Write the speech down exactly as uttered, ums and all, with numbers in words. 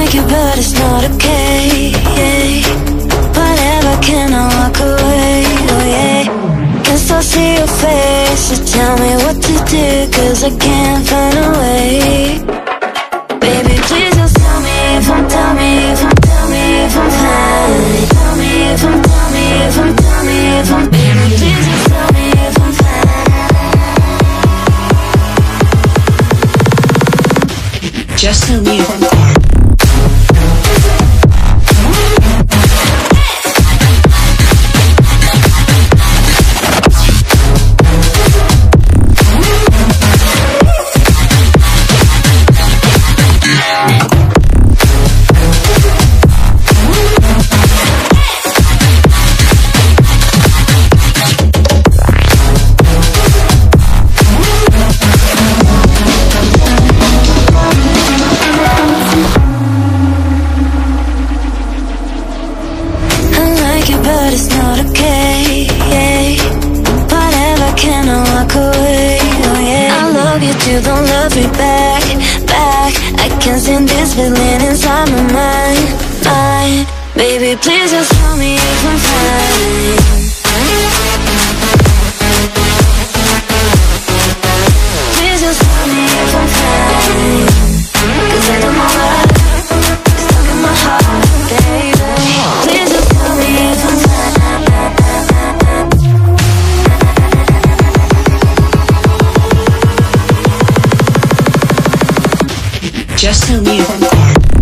like you, but it's not okay. Whatever, can I walk away? Oh yeah. Guess I'll see your face, so tell me what to do, cause I can't find a way. Baby, please just tell me if I'm, tell me if I'm, tell me if I'm fine. Tell me if I'm, tell me if I'm, tell me if I'm. Baby, please just tell me if I'm fine. Just tell me if I'm fine. But it's not okay. Whatever, can I walk away? Oh yeah. I love you too, don't love me back, back. I can't stand this feeling inside my mind, mind. Baby, please just tell me if I'm fine. Please just tell me if I'm fine, cause I don't know why it's stuck in my heart, baby. Please just tell me if I'm fine. Just tell me if I'm fine.